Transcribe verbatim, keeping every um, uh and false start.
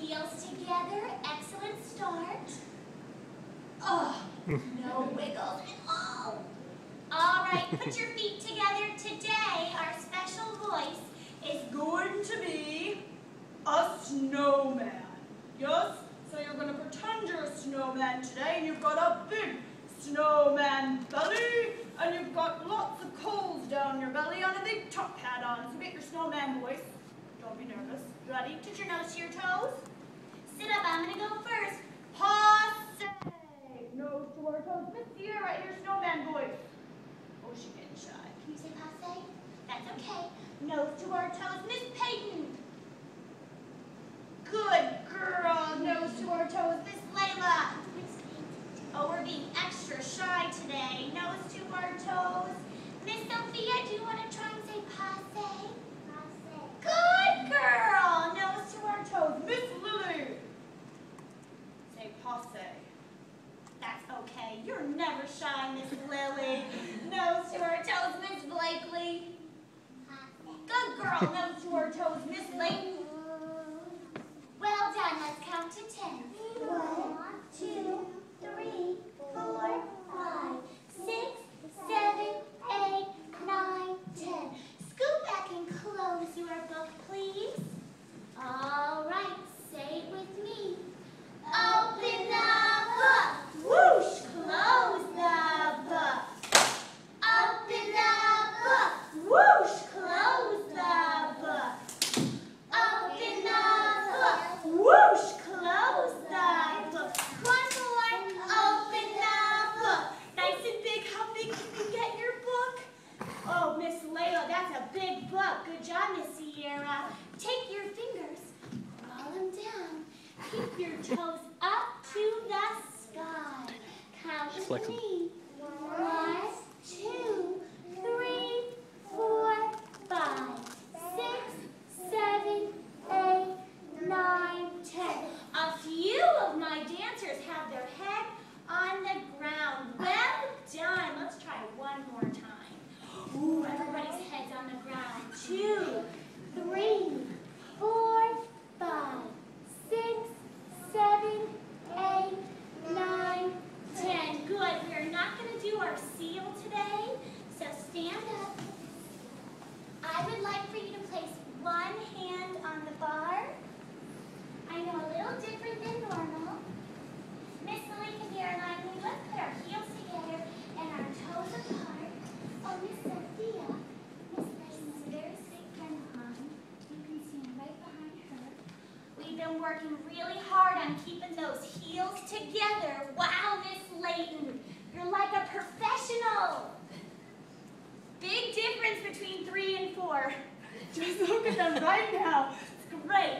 heels together. Excellent start. Oh, no wiggles at all. All right, put your feet together. Today, our special voice is going to be a snowman. Yes? So you're going to pretend you're a snowman today, and you've got a big snowman belly, and you've got lots of coals down your belly and a big top hat on. So get your snowman voice. Don't be nervous. Ready? Touch your nose to your toes. Sit up. I'm going to go first. Passe. Nose to our toes. Miss Sierra, in your snowman voice. Oh, she's getting shy. Can you say passe? That's okay. Nose to our toes. Miss Peyton. Good girl. Nose to our toes. Miss Layla. Oh, we're being extra shy today. Nose to our toes. Miss Sophia, do you want to try and say passe? Passe. Good girl. Nose to our toes. Miss Lily. Say passe. That's okay. You're never shy, Miss Lily. Nose to our toes. Miss Blakely. Passe. Good girl. Nose to our toes. Miss Layton. Well done. Let's count to ten. One, two, three, four, five, six, seven, eight, nine, ten. Scoot back and close your book, please. All right, say it with me. Open the book. Whoosh, close the book. Open the book. Whoosh, close the book. Open the book. Whoosh, close the book. One more. Open the book. Nice and big. How big can you get your book? Oh, Miss Layla, that's a big book. Good job, Miss Sierra. Take your fingers, roll them down. Keep your toes up to the sky. Count with me. One, two, three, four, five, six, seven, eight, nine, ten. A few of my dancers have their head on the ground. Well done. Let's try one more time. Ooh, everybody's head's on the ground. Two, three, four, five, six, seven, eight, nine, ten. Good. We're not going to do our seal today, so stand up. I would like for you to place one hand on the bar. I know a little different than normal. Miss Lily, Kadir, and I, we would put our heels together and our toes apart. Oh, Miss Sophia, Miss Layton is a very sweet friend of mine. You can stand right behind her. We've been working really hard on keeping those heels together. Wow, Miss Layton, you're like a professional. Big difference between three and four. Just look at them right now. It's great.